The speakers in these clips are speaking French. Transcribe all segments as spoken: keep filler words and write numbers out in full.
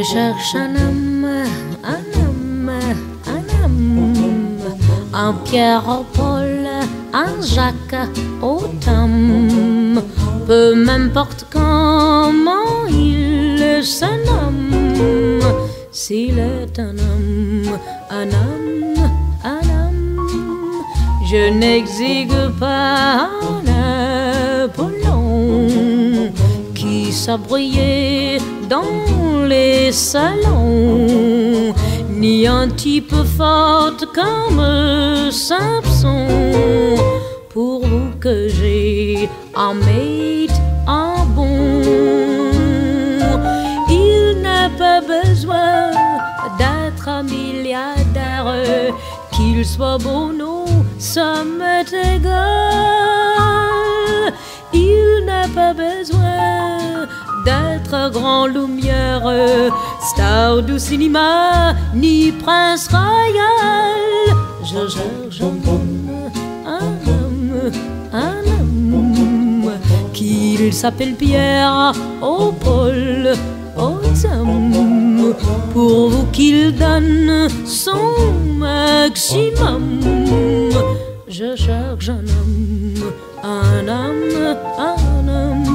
cherche un homme, un homme, un homme, un Pierre au Paul, un Jacques au Tom, peu m'importe comment il se nomme, s'il est un homme, un homme, un homme, je n'exigue pas un Apollon qui s'abreuillait dans les salons, ni un type fort comme Samson. Pour vous que j'ai un mate, un bon, il n'a pas besoin d'être un milliardaire, qu'il soit beau, non, ça m'est égal. Il n'a pas besoin d'être grand lumière, star du cinéma, ni prince royal. Je cherche un homme, un homme, un homme, qu'il s'appelle Pierre au Paul, au Tom, pour vous qu'il donne son maximum. Je cherche un homme, un homme, un homme.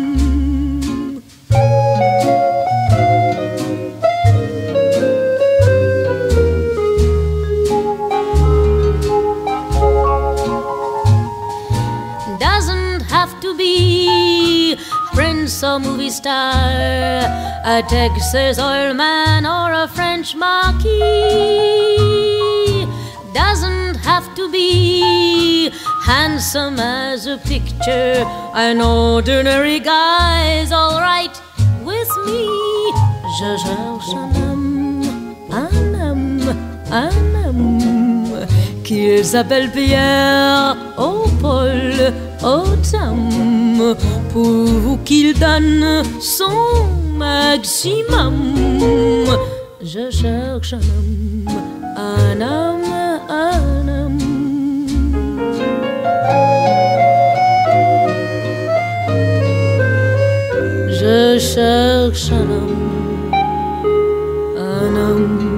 Doesn't have to be prince or movie star, a Texas oil man or a French marquis. Doesn't have to be handsome as a picture, an ordinary guy's all right with me. Je cherche un homme, un homme, un homme, qu'il s'appelle Pierre au Paul, au Tom, pour vous qu'il donne son maximum. Je cherche un homme, un homme, un homme. Je cherche un homme, un homme.